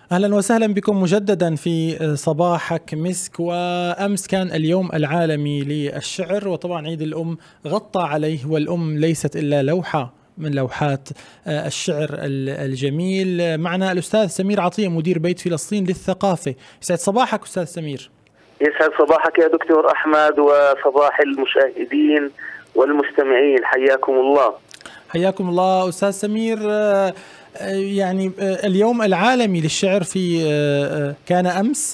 أهلا وسهلا بكم مجددا في صباحك مسك. وأمس كان اليوم العالمي للشعر، وطبعا عيد الأم غطى عليه، والأم ليست إلا لوحة من لوحات الشعر الجميل. معنا الأستاذ سمير عطية مدير بيت فلسطين للثقافة. يسعد صباحك أستاذ سمير. يسعد صباحك يا دكتور أحمد وصباح المشاهدين والمستمعين، حياكم الله. حياكم الله أستاذ سمير. يعني اليوم العالمي للشعر في كان أمس،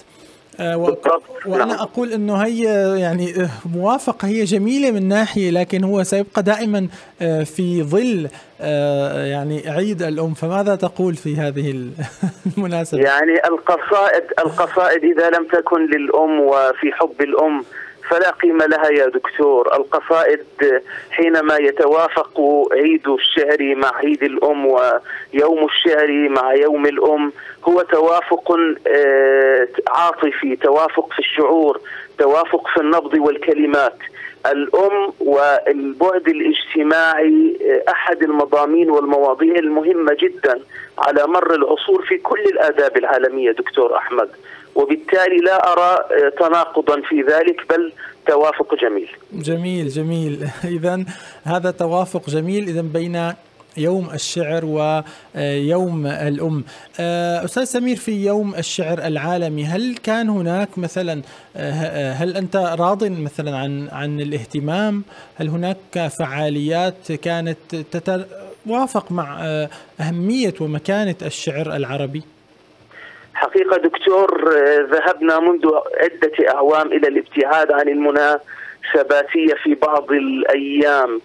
وأنا أقول أنه هي يعني موافقة، هي جميلة من ناحية، لكن هو سيبقى دائما في ظل يعني عيد الأم. فماذا تقول في هذه المناسبة؟ يعني القصائد إذا لم تكن للأم وفي حب الأم فلا قيمة لها يا دكتور. القصائد حينما يتوافق عيد الشعر مع عيد الأم ويوم الشعر مع يوم الأم هو توافق عاطفي، توافق في الشعور، توافق في النبض والكلمات. الأم والبعد الاجتماعي أحد المضامين والمواضيع المهمة جدا على مر العصور في كل الآداب العالمية دكتور أحمد، وبالتالي لا أرى تناقضا في ذلك، بل توافق جميل. جميل جميل. إذن هذا توافق جميل إذن بين يوم الشعر ويوم الأم. أستاذ سمير، في يوم الشعر العالمي هل كان هناك مثلا، هل أنت راض مثلا عن الاهتمام؟ هل هناك فعاليات كانت تتوافق مع أهمية ومكانة الشعر العربي؟ حقيقة دكتور، ذهبنا منذ عدة أعوام إلى الابتعاد عن المناسباتية في بعض الأيام،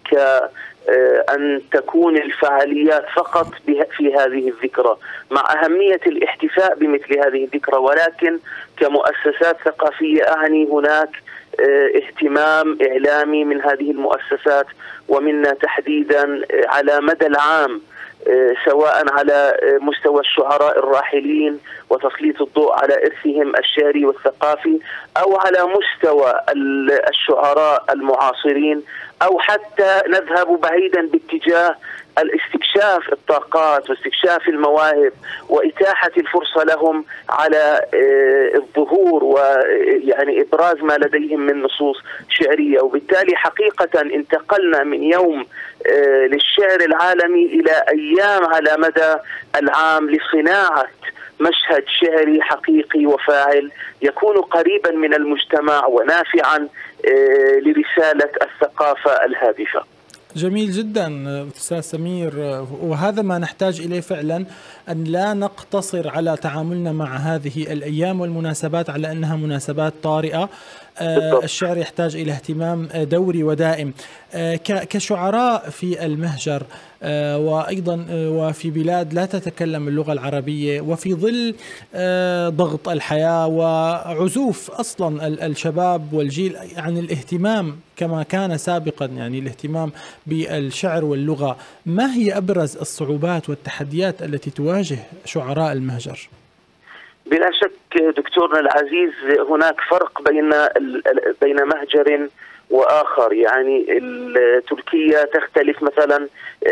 كأن تكون الفعاليات فقط في هذه الذكرى، مع أهمية الاحتفاء بمثل هذه الذكرى، ولكن كمؤسسات ثقافية أعني هناك اهتمام إعلامي من هذه المؤسسات ومنا تحديدا على مدى العام، سواء على مستوى الشعراء الراحلين وتسليط الضوء على إرثهم الشعري والثقافي، أو على مستوى الشعراء المعاصرين، أو حتى نذهب بعيدا باتجاه الاستكشاف الطاقات واستكشاف المواهب وإتاحة الفرصة لهم على الظهور ويعني إبراز ما لديهم من نصوص شعرية. وبالتالي حقيقة انتقلنا من يوم للشعر العالمي إلى أيام على مدى العام لصناعة مشهد شعري حقيقي وفاعل يكون قريبا من المجتمع ونافعا لرسالة الثقافة الهادفة. جميل جدا أستاذ سمير، وهذا ما نحتاج إليه فعلا، أن لا نقتصر على تعاملنا مع هذه الأيام والمناسبات على أنها مناسبات طارئة. الشعر يحتاج إلى اهتمام دوري ودائم. كشعراء في المهجر وأيضا وفي بلاد لا تتكلم اللغة العربية، وفي ظل ضغط الحياة وعزوف أصلا الشباب والجيل عن الاهتمام كما كان سابقا، يعني الاهتمام بالشعر واللغة، ما هي أبرز الصعوبات والتحديات التي تواجه شعراء المهجر؟ بلا شك دكتورنا العزيز، هناك فرق بين مهجر وآخر. يعني تركيا تختلف مثلا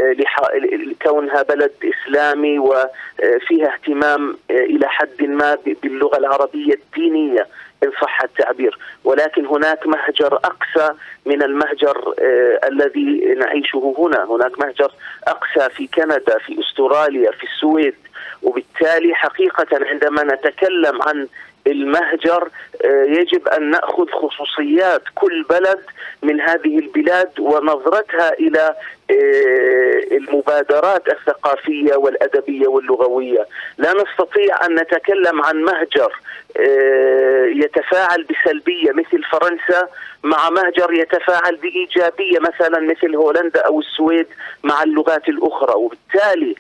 لكونها بلد إسلامي وفيها اهتمام إلى حد ما باللغة العربية الدينية إن صح التعبير، ولكن هناك مهجر أقسى من المهجر الذي نعيشه هنا. هناك مهجر أقسى في كندا، في أستراليا، في السويد. وبالتالي حقيقة عندما نتكلم عن المهجر يجب أن نأخذ خصوصيات كل بلد من هذه البلاد ونظرتها إلى المبادرات الثقافية والأدبية واللغوية. لا نستطيع أن نتكلم عن مهجر يتفاعل بسلبية مثل فرنسا مع مهجر يتفاعل بإيجابية مثلا مثل هولندا أو السويد مع اللغات الأخرى. وبالتالي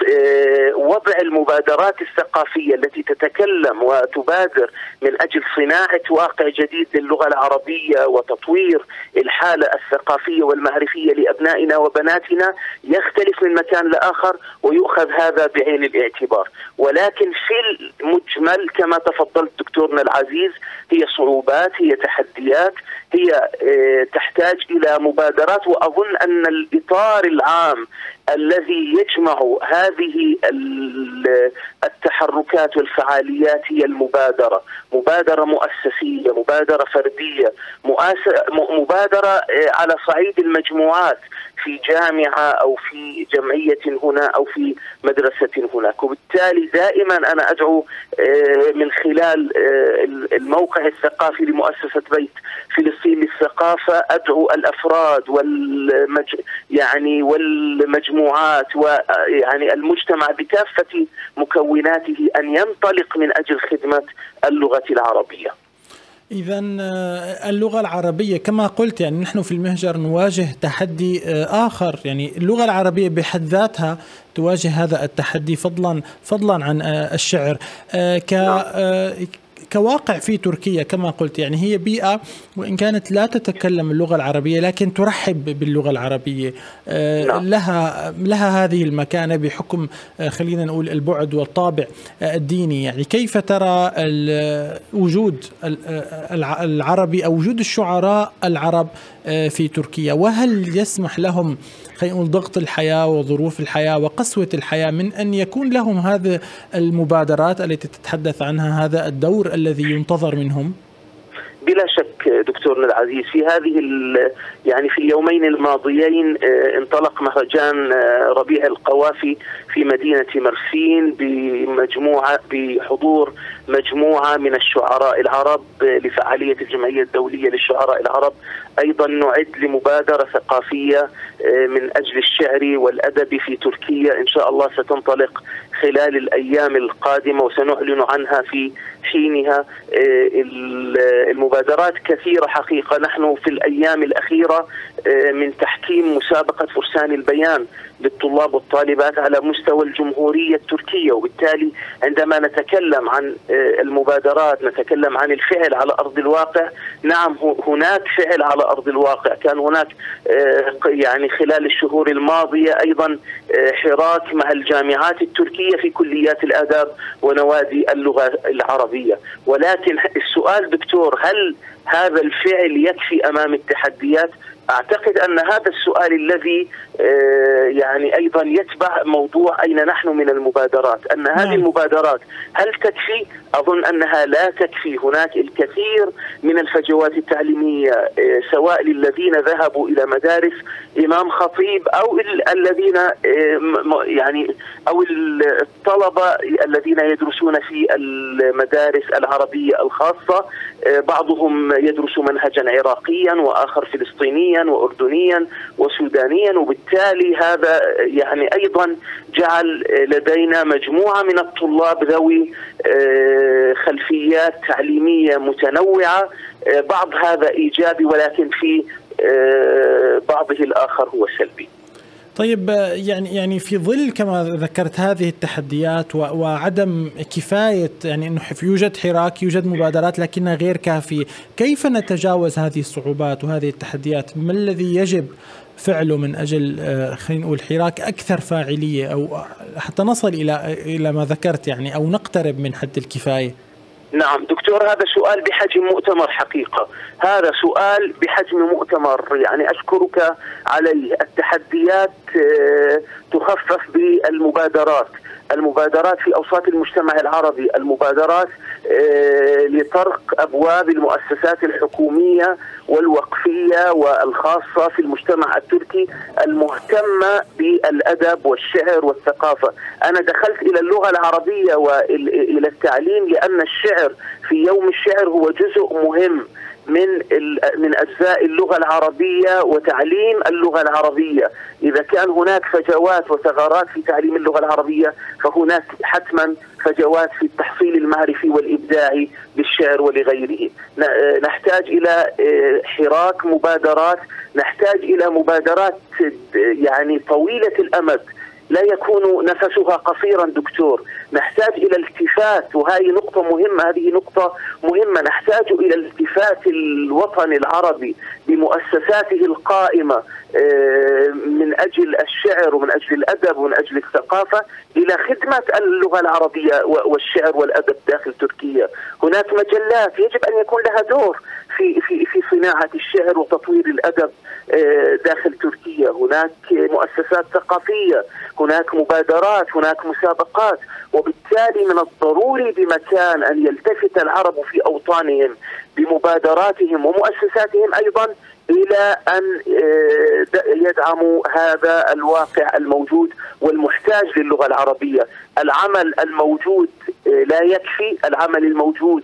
وضع المبادرات الثقافية التي تتكلم وتبادر من أجل صناعة واقع جديد للغة العربية وتطوير الحالة الثقافية والمعرفية لأبنائنا وبناتنا يختلف من مكان لآخر، ويؤخذ هذا بعين الاعتبار. ولكن في المجمل كما تفضلت دكتورنا العزيز، هي صعوبات، هي تحديات، هي تحتاج إلى مبادرات، وأظن أن الإطار العام الذي يجمع هذه التحركات والفعاليات هي المبادرة، مبادرة مؤسسية، مبادرة فردية، مبادرة على صعيد المجموعات في جامعة أو في جمعية هنا أو في مدرسة هناك. وبالتالي دائما أنا أدعو من خلال الموقع الثقافي لمؤسسة بيت فلسطين للثقافة، أدعو الأفراد والمجموعات ويعني المجتمع بكافة مكوناته أن ينطلق من أجل خدمة اللغة العربية. إذا اللغة العربية كما قلت، يعني نحن في المهجر نواجه تحدي آخر، يعني اللغة العربية بحد ذاتها تواجه هذا التحدي فضلا عن الشعر. كواقع في تركيا كما قلت، يعني هي بيئة وإن كانت لا تتكلم اللغة العربية لكن ترحب باللغة العربية، لها هذه المكانة بحكم خلينا نقول البعد والطابع الديني. يعني كيف ترى وجود العربي أو وجود الشعراء العرب في تركيا، وهل يسمح لهم خلينا نقول ضغط الحياة وظروف الحياة وقسوة الحياة من أن يكون لهم هذه المبادرات التي تتحدث عنها، هذا الدور الذي ينتظر منهم؟ بلا شك دكتورنا العزيز، في هذه يعني في اليومين الماضيين انطلق مهرجان ربيع القوافي في مدينة مرسين بحضور مجموعة من الشعراء العرب لفعالية الجمعية الدولية للشعراء العرب. أيضا نعد لمبادرة ثقافية من أجل الشعر والأدب في تركيا إن شاء الله ستنطلق خلال الأيام القادمة وسنعلن عنها في حينها. المبادرات كثيرة حقيقة. نحن في الأيام الأخيرة من تحكيم مسابقة فرسان البيان للطلاب والطالبات على مستوى الجمهورية التركية، وبالتالي عندما نتكلم عن المبادرات نتكلم عن الفعل على أرض الواقع. نعم هناك فعل على أرض الواقع، كان هناك يعني خلال الشهور الماضية أيضا حراك مع الجامعات التركية في كليات الآداب ونوادي اللغة العربية. ولكن السؤال دكتور، هل هذا الفعل يكفي أمام التحديات؟ أعتقد أن هذا السؤال الذي يعني أيضا يتبع موضوع أين نحن من المبادرات، أن هذه المبادرات هل تكفي؟ أظن أنها لا تكفي. هناك الكثير من الفجوات التعليمية، سواء للذين ذهبوا إلى مدارس إمام خطيب أو الذين يعني أو الطلبة الذين يدرسون في المدارس العربية الخاصة. بعضهم يدرس منهجا عراقيا وآخر فلسطينيا وأردنيا وسودانيا، وبالتالي هذا يعني أيضا جعل لدينا مجموعة من الطلاب ذوي خلفيات تعليمية متنوعة. بعض هذا إيجابي ولكن في بعضه الآخر هو سلبي. طيب، يعني في ظل كما ذكرت هذه التحديات وعدم كفاية، يعني أنه يوجد حراك، يوجد مبادرات لكنها غير كافية، كيف نتجاوز هذه الصعوبات وهذه التحديات؟ ما الذي يجب فعله من أجل خلينا نقول حراك أكثر فاعلية أو حتى نصل إلى ما ذكرت يعني أو نقترب من حد الكفاية؟ نعم دكتور، هذا سؤال بحجم مؤتمر حقيقة، هذا سؤال بحجم مؤتمر يعني أشكرك عليه. التحديات تخفف بالمبادرات، المبادرات في أوساط المجتمع العربي، المبادرات لطرق أبواب المؤسسات الحكومية والوقفية والخاصة في المجتمع التركي المهتمة بالأدب والشعر والثقافة. أنا دخلت إلى اللغة العربية وإلى التعليم لأن الشعر في يوم الشعر هو جزء مهم من أجزاء اللغة العربية وتعليم اللغة العربية. إذا كان هناك فجوات وثغرات في تعليم اللغة العربية فهناك حتما فجوات في التحصيل المعرفي والإبداعي للشعر ولغيره. نحتاج إلى حراك مبادرات، نحتاج إلى مبادرات يعني طويلة الأمد لا يكون نفسها قصيرا دكتور. نحتاج إلى التفات، وهذه نقطة مهمة، هذه نقطة مهمة، نحتاج إلى التفات الوطن العربي بمؤسساته القائمة من أجل الشعر ومن أجل الأدب ومن أجل الثقافة إلى خدمة اللغة العربية والشعر والأدب داخل تركيا. هناك مجلات يجب أن يكون لها دور في صناعة الشعر وتطوير الأدب داخل تركيا. هناك مؤسسات ثقافية، هناك مبادرات، هناك مسابقات، وبالتالي من الضروري بمكان أن يلتفت العرب في أوطانهم بمبادراتهم ومؤسساتهم أيضا إلى أن يدعموا هذا الواقع الموجود والمحتاج للغة العربية. العمل الموجود لا يكفي، العمل الموجود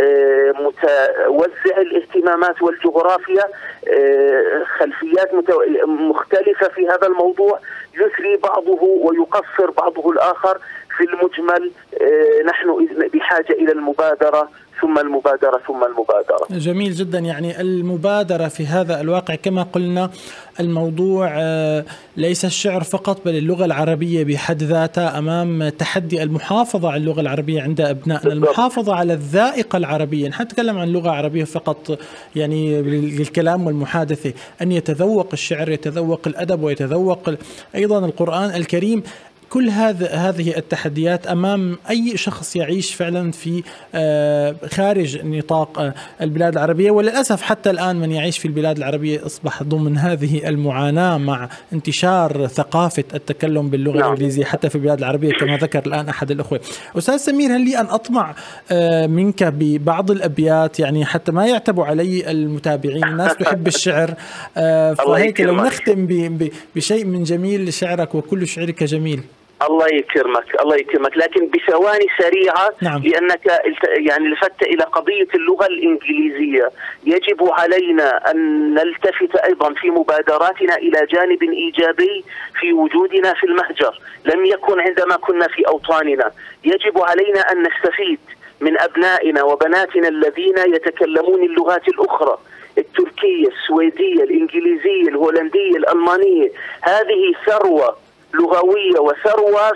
متوزع الاهتمامات والجغرافيا، خلفيات مختلفة في هذا الموضوع، يثري بعضه ويقصر بعضه الآخر. في المجمل نحن بحاجة إلى المبادرة ثم المبادرة ثم المبادرة. جميل جدا. يعني المبادرة في هذا الواقع كما قلنا الموضوع ليس الشعر فقط بل اللغة العربية بحد ذاتها أمام تحدي المحافظة على اللغة العربية عند أبنائنا، المحافظة على الذائقة العربية. نحن نتكلم عن لغة عربية فقط يعني للكلام والمحادثة، أن يتذوق الشعر، يتذوق الأدب، ويتذوق أيضا القرآن الكريم. كل هذه التحديات أمام أي شخص يعيش فعلا في خارج نطاق البلاد العربية، وللأسف حتى الآن من يعيش في البلاد العربية أصبح ضمن هذه المعاناة مع انتشار ثقافة التكلم باللغة الإنجليزية حتى في البلاد العربية كما ذكر الآن أحد الأخوة. أستاذ سمير، هل لي أن أطمع منك ببعض الأبيات يعني حتى ما يعتبوا علي المتابعين؟ الناس تحب الشعر، فهيك لو نختم بشيء من جميل شعرك، وكل شعرك جميل. الله يكرمك الله يكرمك، لكن بثواني سريعة. نعم. لأنك يعني لفت إلى قضية اللغة الإنجليزية. يجب علينا أن نلتفت أيضا في مبادراتنا إلى جانب إيجابي في وجودنا في المهجر، لم يكن عندما كنا في أوطاننا. يجب علينا أن نستفيد من أبنائنا وبناتنا الذين يتكلمون اللغات الأخرى، التركية، السويدية، الإنجليزية، الهولندية، الألمانية. هذه ثروة لغوية وثروة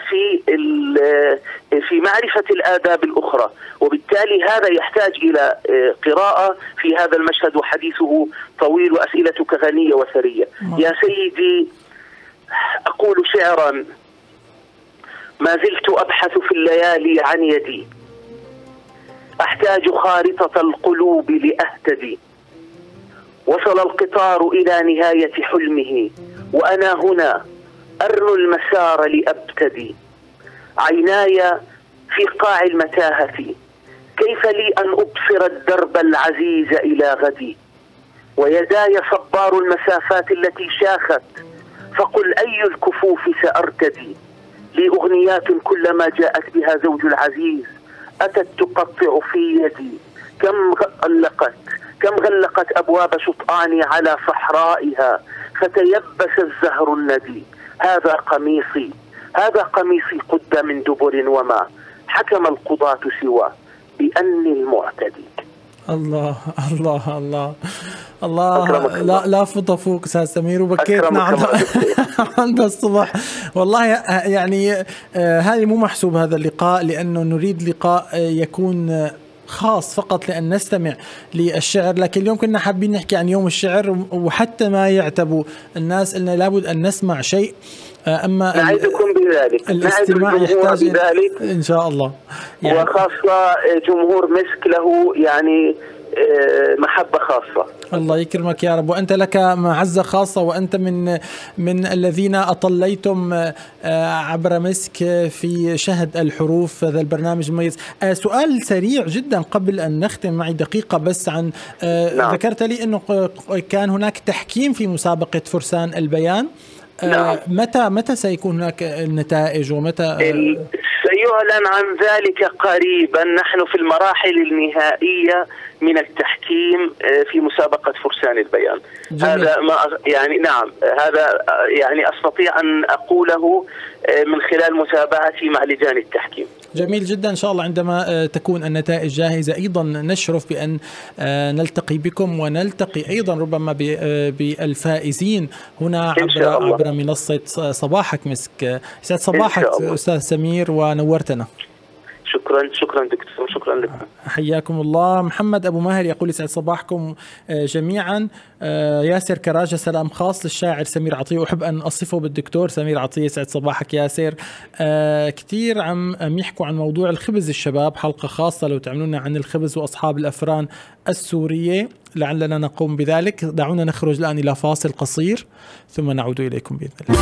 في معرفة الآداب الأخرى، وبالتالي هذا يحتاج إلى قراءة في هذا المشهد، وحديثه طويل وأسئلتك غنية وثرية. يا سيدي، أقول شعرا: ما زلت أبحث في الليالي عن يدي، أحتاج خارطة القلوب لأهتدي، وصل القطار إلى نهاية حلمه وأنا هنا أرنو المسار لأبتدي، عيناي في قاع المتاهة، كيف لي أن أبصر الدرب العزيز إلى غدي، ويداي صبار المسافات التي شاخت، فقل أي الكفوف سأرتدي، لي أغنيات كلما جاءت بها زوج العزيز أتت تقطع في يدي، كم غلقت أبواب شطآني على صحرائها، فتيبس الزهر الندي، هذا قميصي قد من دبر، وما حكم القضاة سوى بأني المعتدي. الله الله الله الله، لا فض فوق أستاذ سمير، وبكيتنا عند الصبح والله. يعني هذه مو محسوب هذا اللقاء، لأنه نريد لقاء يكون خاص فقط لأن نستمع للشعر، لكن اليوم كنا حابين نحكي عن يوم الشعر، وحتى ما يعتبوا الناس قلنا لابد أن نسمع شيء. أما نعدكم بذلك، الاستماع يحتاج بذلك إن شاء الله يعني، وخاصة جمهور مسك له يعني محبة خاصة. الله يكرمك يا رب، وأنت لك معزة خاصة، وأنت من الذين أطليتم عبر مسك في شهد الحروف، هذا البرنامج المميز. سؤال سريع جدا قبل أن نختم، معي دقيقة بس عن نعم. ذكرت لي أنه كان هناك تحكيم في مسابقة فرسان البيان. نعم. متى سيكون هناك النتائج، ومتى سيعلن عن ذلك قريبا؟ نحن في المراحل النهائية من التحكيم في مسابقة فرسان البيان. جميل. هذا ما يعني نعم، هذا يعني أستطيع أن أقوله من خلال متابعتي مع لجان التحكيم. جميل جدا. إن شاء الله عندما تكون النتائج جاهزة أيضا نشرف بأن نلتقي بكم، ونلتقي أيضا ربما بالفائزين هنا عبر منصة صباحك مسك. يسعد صباحك أستاذ سمير ونورتنا. شكرا دكتور، شكرا لكم. حياكم الله. محمد أبو ماهر يقول يسعد صباحكم جميعا. ياسر كراجة سلام خاص للشاعر سمير عطية، وأحب أن أصفه بالدكتور سمير عطية. يسعد صباحك ياسر. كثير عم يحكوا عن موضوع الخبز الشباب، حلقة خاصة لو تعملونا عن الخبز وأصحاب الأفران السورية لعلنا نقوم بذلك. دعونا نخرج الآن إلى فاصل قصير ثم نعود إليكم بإذن الله.